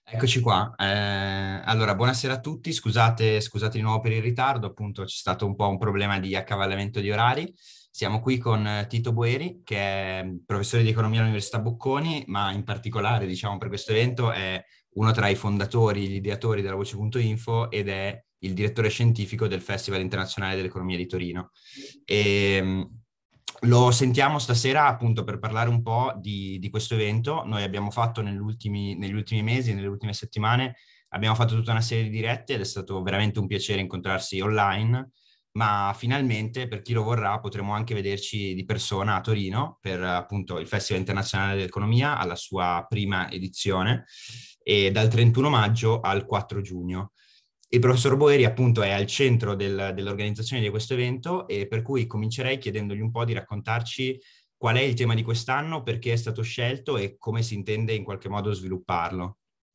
Eccoci qua. Allora, buonasera a tutti. Scusate di nuovo per il ritardo, appunto c'è stato un po' un problema di accavallamento di orari. Siamo qui con Tito Boeri, che è professore di economia all'Università Bocconi, ma in particolare, diciamo, per questo evento è uno tra i fondatori, gli ideatori della Voce.info ed è il direttore scientifico del Festival Internazionale dell'Economia di Torino. E, lo sentiamo stasera appunto per parlare un po' di questo evento. Noi abbiamo fatto negli ultimi mesi, nelle ultime settimane, abbiamo fatto tutta una serie di dirette ed è stato veramente un piacere incontrarsi online, ma finalmente per chi lo vorrà potremo anche vederci di persona a Torino per appunto il Festival Internazionale dell'Economia alla sua prima edizione e dal 31 maggio al 4 giugno. Il professor Boeri appunto è al centro dell'organizzazione di questo evento e per cui comincerei chiedendogli un po' di raccontarci qual è il tema di quest'anno, perché è stato scelto e come si intende in qualche modo svilupparlo.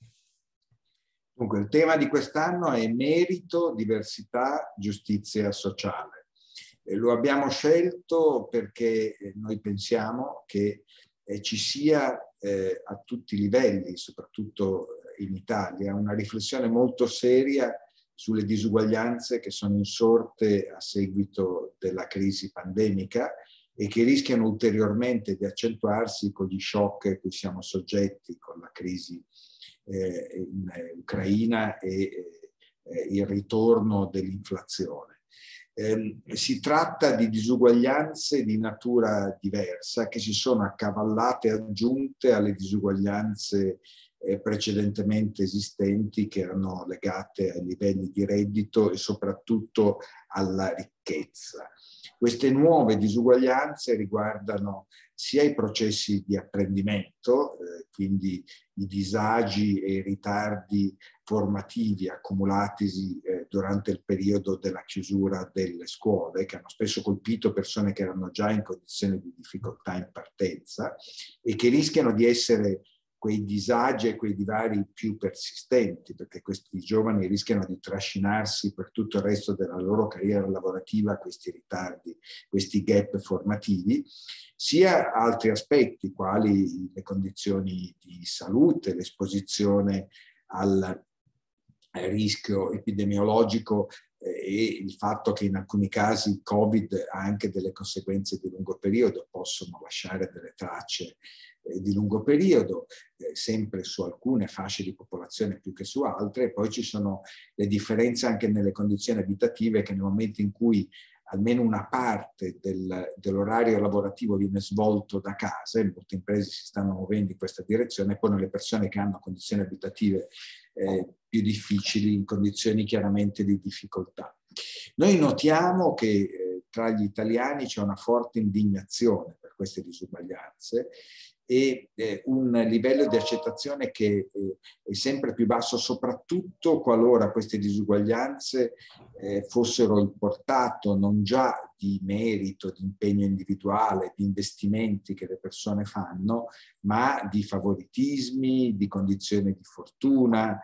Dunque, il tema di quest'anno è merito, diversità, giustizia sociale. Lo abbiamo scelto perché noi pensiamo che ci sia a tutti i livelli, soprattutto in Italia, una riflessione molto seria sulle disuguaglianze che sono insorte a seguito della crisi pandemica e che rischiano ulteriormente di accentuarsi con gli shock a cui siamo soggetti con la crisi in Ucraina e il ritorno dell'inflazione. Si tratta di disuguaglianze di natura diversa che si sono accavallate aggiunte alle disuguaglianze precedentemente esistenti, che erano legate ai livelli di reddito e soprattutto alla ricchezza. Queste nuove disuguaglianze riguardano sia i processi di apprendimento, quindi i disagi e i ritardi formativi accumulatisi durante il periodo della chiusura delle scuole, che hanno spesso colpito persone che erano già in condizioni di difficoltà in partenza e che rischiano di essere quei disagi e quei divari più persistenti, perché questi giovani rischiano di trascinarsi per tutto il resto della loro carriera lavorativa questi ritardi, questi gap formativi, sia altri aspetti quali le condizioni di salute, l'esposizione al rischio epidemiologico e il fatto che in alcuni casi il Covid ha anche delle conseguenze di lungo periodo, possono lasciare delle tracce di lungo periodo, sempre su alcune fasce di popolazione più che su altre. Poi ci sono le differenze anche nelle condizioni abitative, che nel momento in cui almeno una parte dell'orario lavorativo viene svolto da casa, e molte imprese si stanno muovendo in questa direzione, poi le persone che hanno condizioni abitative più difficili, in condizioni chiaramente di difficoltà. Noi notiamo che tra gli italiani c'è una forte indignazione per queste disuguaglianze e un livello di accettazione che è sempre più basso, soprattutto qualora queste disuguaglianze fossero il portato non già di merito, di impegno individuale, di investimenti che le persone fanno, ma di favoritismi, di condizioni di fortuna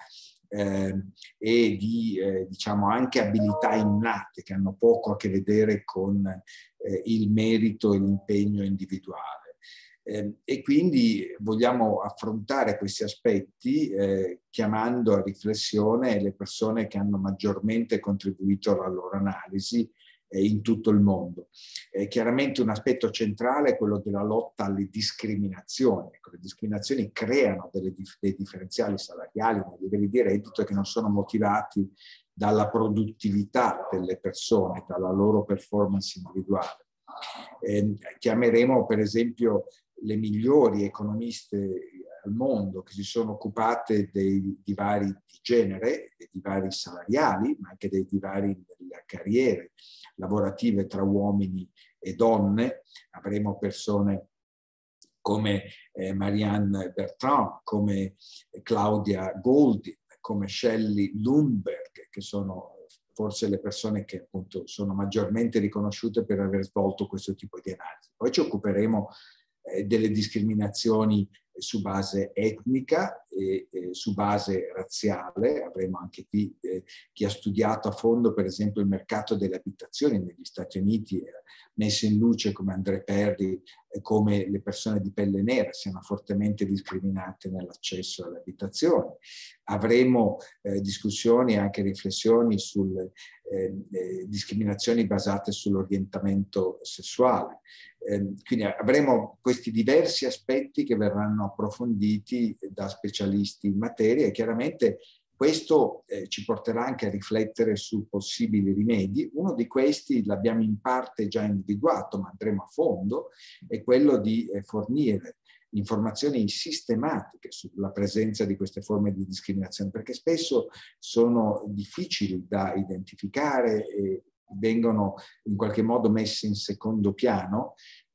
e di diciamo anche abilità innate che hanno poco a che vedere con il merito e l'impegno individuale. E quindi vogliamo affrontare questi aspetti chiamando a riflessione le persone che hanno maggiormente contribuito alla loro analisi in tutto il mondo. Chiaramente un aspetto centrale è quello della lotta alle discriminazioni. Ecco, le discriminazioni creano dei differenziali salariali nei livelli di reddito che non sono motivati dalla produttività delle persone, dalla loro performance individuale. Chiameremo per esempio le migliori economiste al mondo che si sono occupate dei divari di genere, dei divari salariali, ma anche dei divari nelle carriere lavorative tra uomini e donne. Avremo persone come Marianne Bertrand, come Claudia Goldin, come Shelley Lundberg, che sono forse le persone che appunto sono maggiormente riconosciute per aver svolto questo tipo di analisi. Poi ci occuperemo delle discriminazioni su base etnica e su base razziale. Avremo anche qui chi ha studiato a fondo per esempio il mercato delle abitazioni negli Stati Uniti, messe in luce come André Perry e come le persone di pelle nera siano fortemente discriminate nell'accesso alle abitazioni. Avremo discussioni e anche riflessioni sulle discriminazioni basate sull'orientamento sessuale. Quindi avremo questi diversi aspetti che verranno approfonditi da specialisti in materia e chiaramente questo ci porterà anche a riflettere su possibili rimedi. Uno di questi l'abbiamo in parte già individuato, ma andremo a fondo, è quello di fornire informazioni sistematiche sulla presenza di queste forme di discriminazione, perché spesso sono difficili da identificare e vengono in qualche modo messe in secondo piano,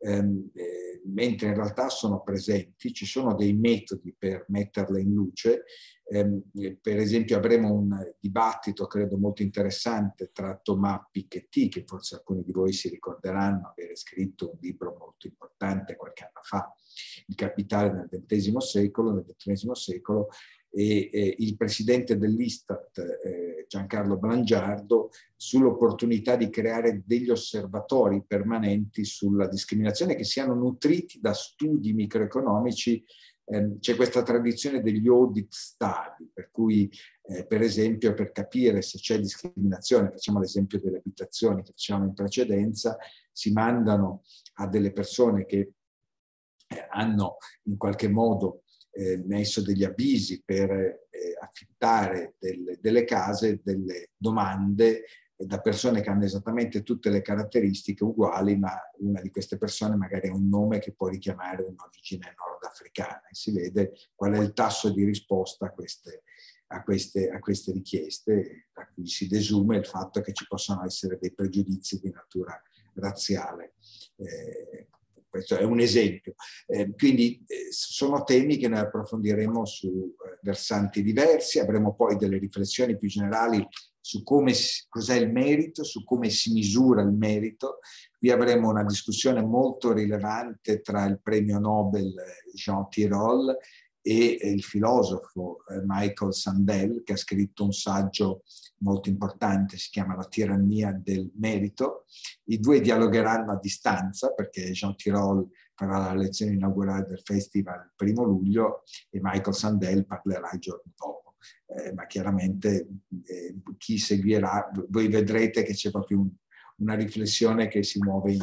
mentre in realtà sono presenti. Ci sono dei metodi per metterle in luce. Per esempio avremo un dibattito credo molto interessante tra Thomas Piketty, che forse alcuni di voi si ricorderanno avere scritto un libro molto importante qualche anno fa, Il Capitale nel XX secolo, nel XXI secolo, e il presidente dell'Istat, Giancarlo Blangiardo, sull'opportunità di creare degli osservatori permanenti sulla discriminazione che siano nutriti da studi microeconomici. C'è questa tradizione degli audit study, per cui per esempio per capire se c'è discriminazione, facciamo l'esempio delle abitazioni che facevamo in precedenza, si mandano a delle persone che hanno in qualche modo messo degli avvisi per affittare delle case, delle domande da persone che hanno esattamente tutte le caratteristiche uguali, ma una di queste persone magari ha un nome che può richiamare un'origine nordafricana, e si vede qual è il tasso di risposta a queste richieste, da cui si desume il fatto che ci possano essere dei pregiudizi di natura razziale. Questo è un esempio. Quindi sono temi che noi approfondiremo su versanti diversi. Avremo poi delle riflessioni più generali su cos'è il merito, su come si misura il merito. Qui avremo una discussione molto rilevante tra il premio Nobel Jean Tirole e il filosofo Michael Sandel, che ha scritto un saggio molto importante, si chiama La tirannia del merito. I due dialogheranno a distanza, perché Jean Tirole farà la lezione inaugurale del festival il 1° luglio e Michael Sandel parlerà il giorno dopo. Ma chiaramente chi seguirà, voi vedrete che c'è proprio una riflessione che si muove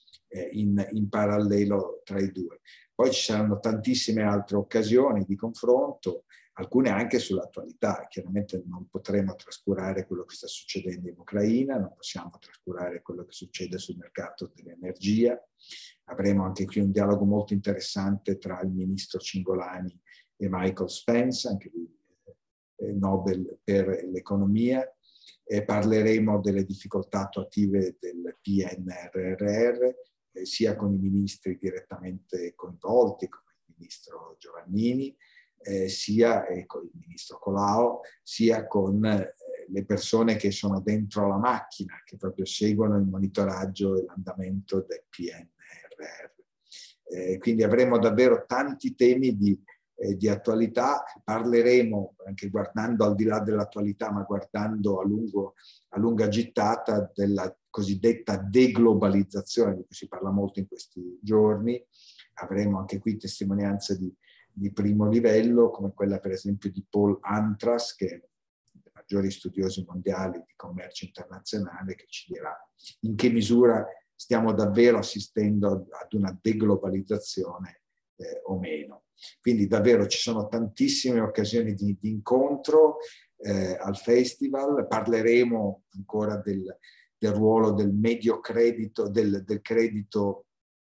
in parallelo tra i due. Poi ci saranno tantissime altre occasioni di confronto, alcune anche sull'attualità. Chiaramente non potremo trascurare quello che sta succedendo in Ucraina, non possiamo trascurare quello che succede sul mercato dell'energia. Avremo anche qui un dialogo molto interessante tra il ministro Cingolani e Michael Spence, anche lui Nobel per l'economia. Parleremo delle difficoltà attuative del PNRR, sia con i ministri direttamente coinvolti, come il ministro Giovannini, sia con il ministro Colao, sia con le persone che sono dentro la macchina, che proprio seguono il monitoraggio e l'andamento del PNRR. Quindi avremo davvero tanti temi di attualità. Parleremo anche guardando al di là dell'attualità, ma guardando a lunga gittata, della cosiddetta deglobalizzazione di cui si parla molto in questi giorni. Avremo anche qui testimonianze di primo livello, come quella per esempio di Paul Antras, che è uno dei maggiori studiosi mondiali di commercio internazionale, che ci dirà in che misura stiamo davvero assistendo ad una deglobalizzazione o meno. Quindi davvero ci sono tantissime occasioni di incontro al festival. Parleremo ancora del ruolo del medio credito, del credito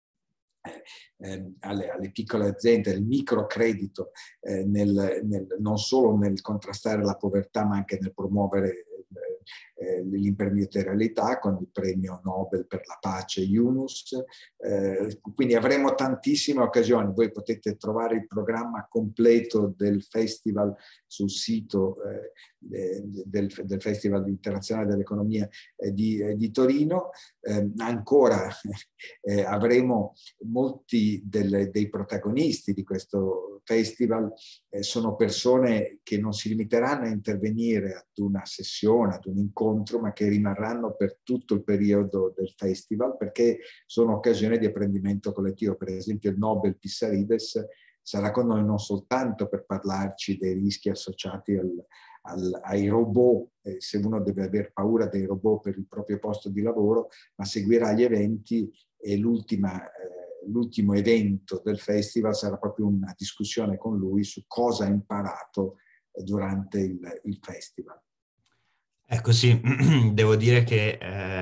alle piccole aziende, del microcredito, non solo nel contrastare la povertà, ma anche nel promuovere l'imprenditorialità, con il premio Nobel per la pace Yunus. Quindi avremo tantissime occasioni. Voi potete trovare il programma completo del festival sul sito del Festival Internazionale dell'Economia di Torino. Ancora avremo molti dei protagonisti di questo festival sono persone che non si limiteranno a intervenire ad una sessione, ad un incontro incontro, ma che rimarranno per tutto il periodo del festival, perché sono occasioni di apprendimento collettivo. Per esempio il Nobel Pissarides sarà con noi non soltanto per parlarci dei rischi associati ai robot, se uno deve aver paura dei robot per il proprio posto di lavoro, ma seguirà gli eventi e l'ultimo evento del festival sarà proprio una discussione con lui su cosa ha imparato durante il festival. Ecco sì, devo dire che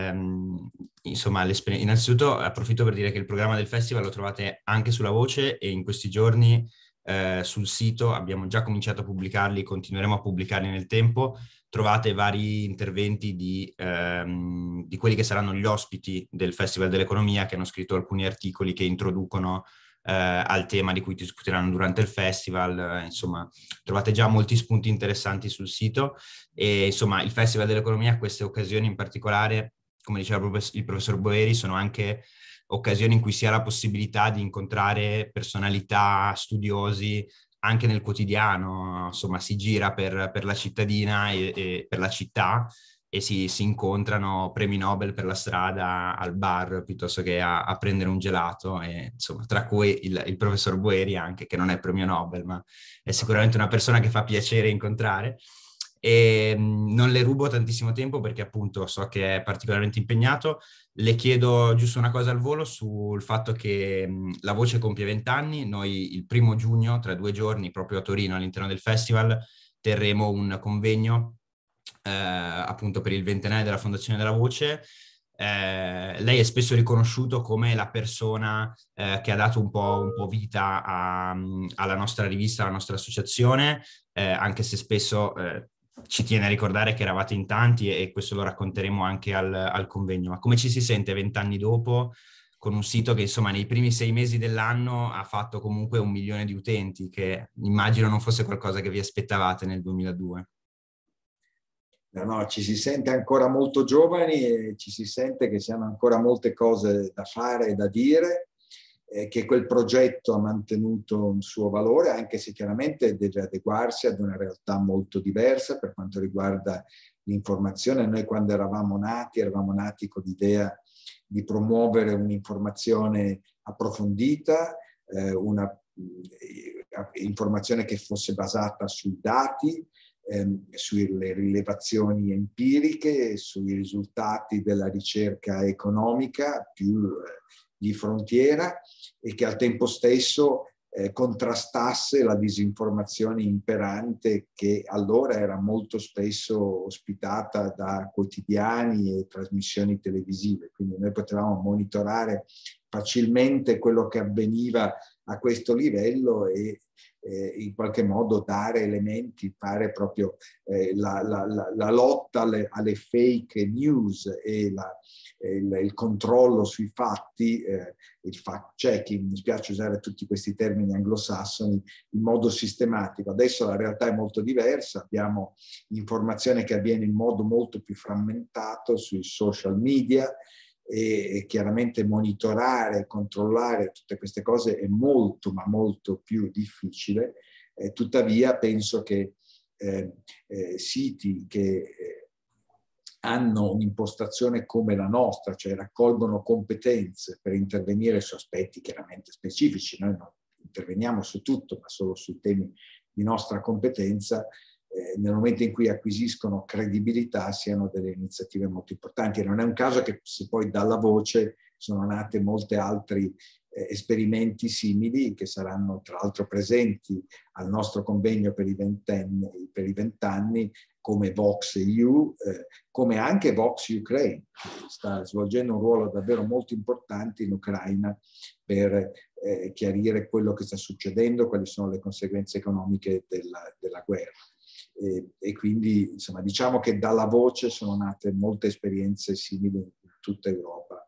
insomma innanzitutto approfitto per dire che il programma del festival lo trovate anche sulla Voce e in questi giorni sul sito abbiamo già cominciato a pubblicarli, continueremo a pubblicarli nel tempo. Trovate vari interventi di quelli che saranno gli ospiti del Festival dell'Economia, che hanno scritto alcuni articoli che introducono al tema di cui discuteranno durante il festival. Insomma, trovate già molti spunti interessanti sul sito e insomma il Festival dell'Economia, queste occasioni in particolare, come diceva il professor Boeri, sono anche occasioni in cui si ha la possibilità di incontrare personalità, studiosi, anche nel quotidiano. Insomma, si gira per la cittadina e per la città e si incontrano premi Nobel per la strada al bar piuttosto che a prendere un gelato, e, insomma, tra cui il professor Boeri anche, che non è premio Nobel, ma è sicuramente una persona che fa piacere incontrare. E non le rubo tantissimo tempo perché appunto so che è particolarmente impegnato. Le chiedo giusto una cosa al volo sul fatto che la Voce compie 20 anni. Noi il 1° giugno, tra 2 giorni, proprio a Torino all'interno del festival, terremo un convegno appunto per il 20ennale della Fondazione della Voce. Lei è spesso riconosciuto come la persona che ha dato un po' vita alla nostra rivista, alla nostra associazione, anche se spesso ci tiene a ricordare che eravate in tanti e questo lo racconteremo anche al convegno. Ma come ci si sente 20 anni dopo con un sito che insomma nei primi 6 mesi dell'anno ha fatto comunque 1 milione di utenti, che immagino non fosse qualcosa che vi aspettavate nel 2002? No, ci si sente ancora molto giovani e ci si sente che si hanno ancora molte cose da fare e da dire, che quel progetto ha mantenuto un suo valore, anche se chiaramente deve adeguarsi ad una realtà molto diversa per quanto riguarda l'informazione. Noi quando eravamo nati con l'idea di promuovere un'informazione approfondita, una informazione che fosse basata sui dati, sulle rilevazioni empiriche, sui risultati della ricerca economica più di frontiera e che al tempo stesso contrastasse la disinformazione imperante che allora era molto spesso ospitata da quotidiani e trasmissioni televisive. Quindi noi potevamo monitorare facilmente quello che avveniva a questo livello e in qualche modo dare elementi, fare proprio la lotta alle fake news e il controllo sui fatti, il fact checking, mi spiace usare tutti questi termini anglosassoni, in modo sistematico. Adesso la realtà è molto diversa, abbiamo informazione che avviene in modo molto più frammentato sui social media, e chiaramente monitorare e controllare tutte queste cose è molto, ma molto più difficile. Tuttavia penso che siti che hanno un'impostazione come la nostra, cioè raccolgono competenze per intervenire su aspetti chiaramente specifici, noi non interveniamo su tutto, ma solo sui temi di nostra competenza, nel momento in cui acquisiscono credibilità siano delle iniziative molto importanti. E non è un caso che se poi dalla Voce sono nate molti altri esperimenti simili che saranno tra l'altro presenti al nostro convegno per i 20 anni, come Vox EU, come anche Vox Ukraine, che sta svolgendo un ruolo davvero molto importante in Ucraina per chiarire quello che sta succedendo, quali sono le conseguenze economiche della guerra. E quindi insomma diciamo che dalla Voce sono nate molte esperienze simili in tutta Europa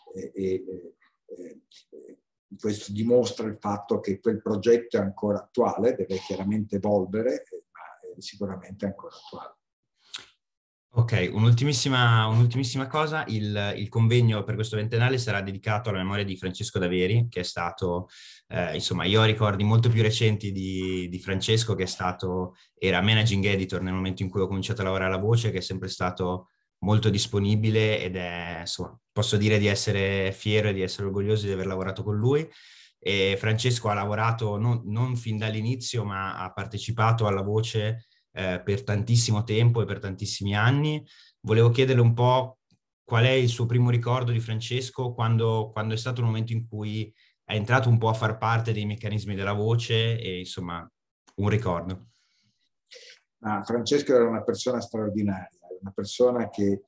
questo dimostra il fatto che quel progetto è ancora attuale, deve chiaramente evolvere, ma è sicuramente ancora attuale. Ok, un'ultimissima cosa, il convegno per questo 20ennale sarà dedicato alla memoria di Francesco Daveri, che è stato, insomma, io ho ricordi molto più recenti di Francesco, che era managing editor nel momento in cui ho cominciato a lavorare alla Voce, che è sempre stato molto disponibile ed è, insomma, posso dire di essere fiero e di essere orgoglioso di aver lavorato con lui. E Francesco ha lavorato non fin dall'inizio, ma ha partecipato alla Voce per tantissimo tempo e per tantissimi anni. Volevo chiederle un po' qual è il suo primo ricordo di Francesco quando è stato il momento in cui è entrato un po' a far parte dei meccanismi della voce e insomma un ricordo. Francesco era una persona straordinaria, una persona che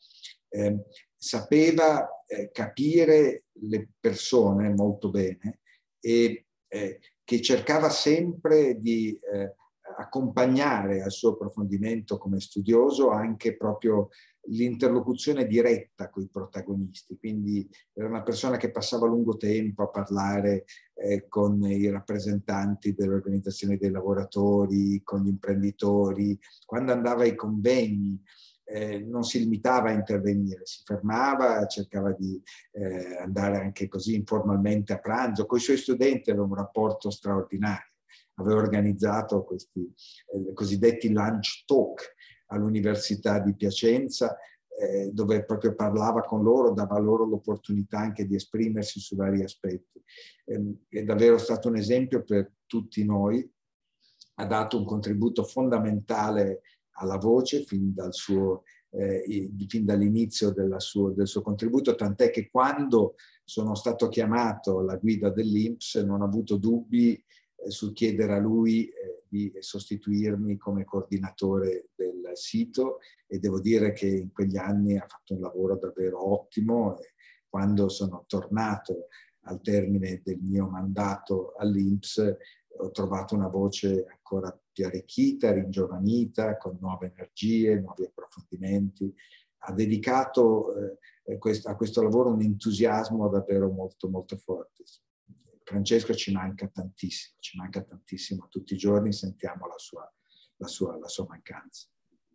sapeva capire le persone molto bene e che cercava sempre di accompagnare al suo approfondimento come studioso anche proprio l'interlocuzione diretta con i protagonisti. Quindi era una persona che passava lungo tempo a parlare con i rappresentanti delle organizzazioni dei lavoratori, con gli imprenditori. Quando andava ai convegni non si limitava a intervenire, si fermava, cercava di andare anche così informalmente a pranzo. Con i suoi studenti aveva un rapporto straordinario. Aveva organizzato questi cosiddetti lunch talk all'Università di Piacenza, dove proprio parlava con loro, dava loro l'opportunità anche di esprimersi su vari aspetti. È davvero stato un esempio per tutti noi, ha dato un contributo fondamentale alla voce fin dall'inizio del suo contributo, tant'è che quando sono stato chiamato alla guida dell'INPS non ho avuto dubbi sul chiedere a lui di sostituirmi come coordinatore del sito, e devo dire che in quegli anni ha fatto un lavoro davvero ottimo. E quando sono tornato al termine del mio mandato all'INPS ho trovato una voce ancora più arricchita, ringiovanita, con nuove energie, nuovi approfondimenti. Ha dedicato a questo lavoro un entusiasmo davvero molto, molto forte. Francesco ci manca tantissimo, tutti i giorni sentiamo la sua mancanza.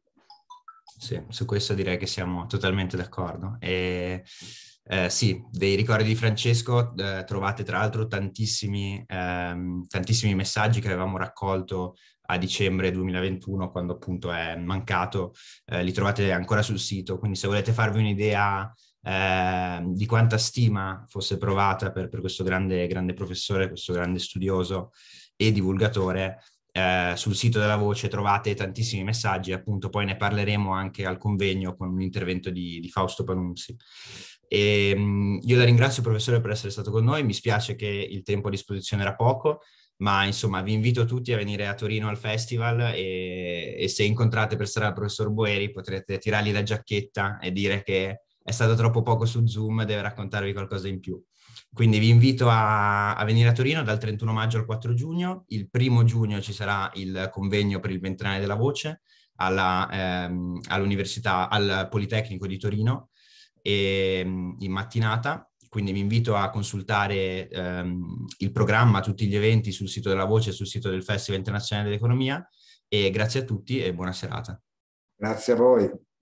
Sì, su questo direi che siamo totalmente d'accordo. E, sì, dei ricordi di Francesco trovate tra l'altro tantissimi messaggi che avevamo raccolto a dicembre 2021, quando appunto è mancato, li trovate ancora sul sito, quindi se volete farvi un'idea di quanta stima fosse provata per questo grande professore, questo grande studioso e divulgatore, sul sito della Voce trovate tantissimi messaggi, appunto poi ne parleremo anche al convegno con un intervento di Fausto Panunzi. Io la ringrazio professore per essere stato con noi, mi spiace che il tempo a disposizione era poco, ma insomma vi invito tutti a venire a Torino al festival e se incontrate per strada il professor Boeri potrete tirargli la giacchetta e dire che è stato troppo poco su Zoom e deve raccontarvi qualcosa in più. Quindi vi invito a venire a Torino dal 31 maggio al 4 giugno. Il 1° giugno ci sarà il convegno per il ventennale della voce all'Università, al Politecnico di Torino in mattinata. Quindi vi invito a consultare il programma, tutti gli eventi sul sito della Voce e sul sito del Festival Internazionale dell'Economia. E grazie a tutti e buona serata. Grazie a voi.